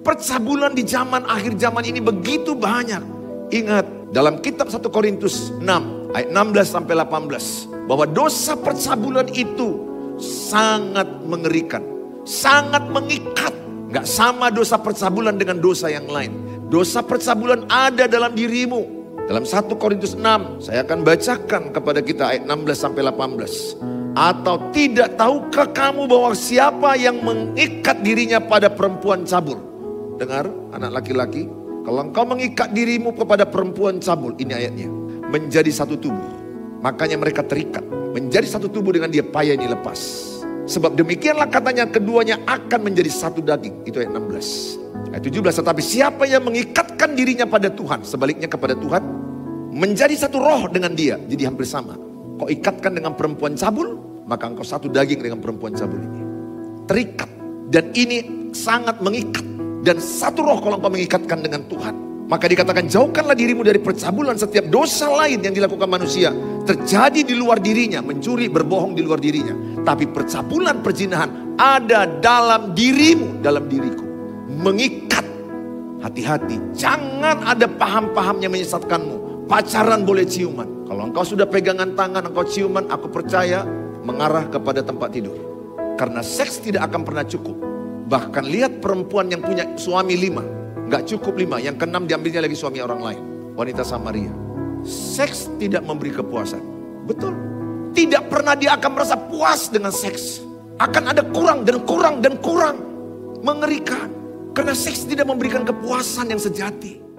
Percabulan di zaman akhir zaman ini begitu banyak. Ingat, dalam kitab 1 Korintus 6 ayat 16 sampai 18. Bahwa dosa percabulan itu sangat mengerikan. Sangat mengikat. Gak sama dosa percabulan dengan dosa yang lain. Dosa percabulan ada dalam dirimu. Dalam 1 Korintus 6, saya akan bacakan kepada kita ayat 16 sampai 18. Atau tidak tahukah kamu bahwa siapa yang mengikat dirinya pada perempuan cabul? Dengar anak laki-laki, kalau engkau mengikat dirimu kepada perempuan cabul, ini ayatnya, menjadi satu tubuh. Makanya mereka terikat, menjadi satu tubuh dengan dia, payah dilepas. Sebab demikianlah katanya, keduanya akan menjadi satu daging. Itu ayat 16. Ayat 17, tetapi siapa yang mengikatkan dirinya pada Tuhan, sebaliknya kepada Tuhan, menjadi satu roh dengan dia. Jadi hampir sama. Kau ikatkan dengan perempuan cabul, maka engkau satu daging dengan perempuan cabul ini. Terikat. Dan ini sangat mengikat. Dan satu roh kalau engkau mengikatkan dengan Tuhan. Maka dikatakan, jauhkanlah dirimu dari percabulan. Setiap dosa lain yang dilakukan manusia terjadi di luar dirinya. Mencuri, berbohong di luar dirinya. Tapi percabulan, perzinahan ada dalam dirimu, dalam diriku. Mengikat. Hati-hati, jangan ada paham-paham yang menyesatkanmu. Pacaran boleh ciuman. Kalau engkau sudah pegangan tangan, engkau ciuman, aku percaya mengarah kepada tempat tidur. Karena seks tidak akan pernah cukup. Bahkan lihat perempuan yang punya suami 5. Gak cukup 5, yang ke-6 diambilnya lagi suami orang lain. Wanita Samaria. Seks tidak memberi kepuasan. Betul. Tidak pernah dia akan merasa puas dengan seks. Akan ada kurang dan kurang dan kurang. Mengerikan. Karena seks tidak memberikan kepuasan yang sejati.